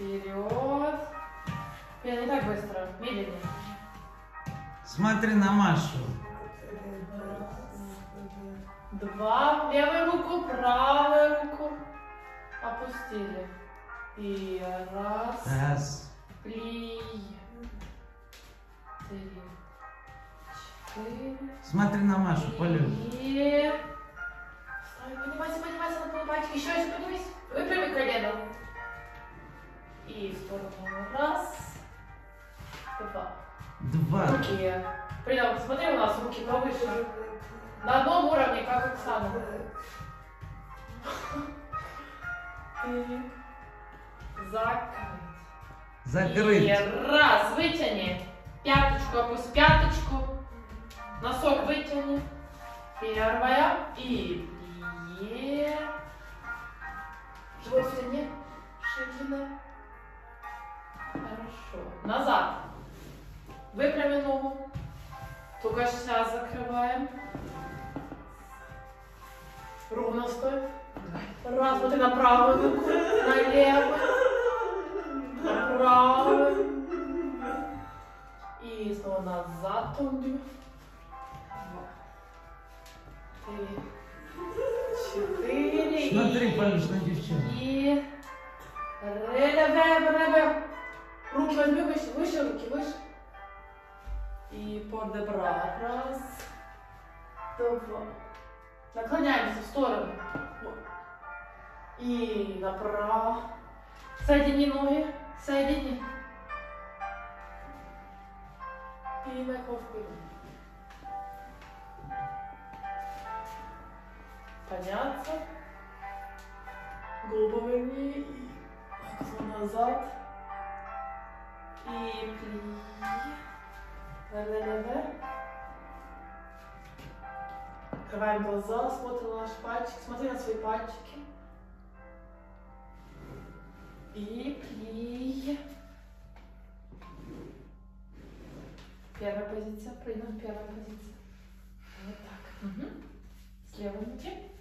Вперед. Не так быстро, медленнее. Смотри на Машу. 2. Левую руку, правую руку. Опустили. И 1. Раз. 3. 4. Смотри на Машу, полет. И... Поднимайся на полупатик. Еще поднимись. Выпрями колено. И в сторону. 1. 2. 2. Руки. Принял. Смотри, у нас руки повыше. На одном уровне, как Оксана. И закрыть. Закрыть. И 1. Вытяни. Пяточку опусти. Пяточку. Носок вытяни. 1. И 2. Живот втяни. Ширина. Хорошо. Назад. Выпрями ногу. Только сейчас закрываем. Ровно стой. 1. Смотри на правую руку. На левую. На правую. И снова назад тумбим. 2. 3. 4. Смотри, Полюш, на девчонку. И... Руки возьми выше, выше руки, выше. И подобрать. 1. 2. Наклоняемся в сторону. И направо. Соедини ноги. Соедини. И наклон вперед. Подняться. Голову поверни. И назад. И пли. Наверх. Открываем глаза, смотрим на наш пальчик, смотри на свои пальчики. И пли. Первая позиция, принимаем первую позицию. Вот так. С левой руки.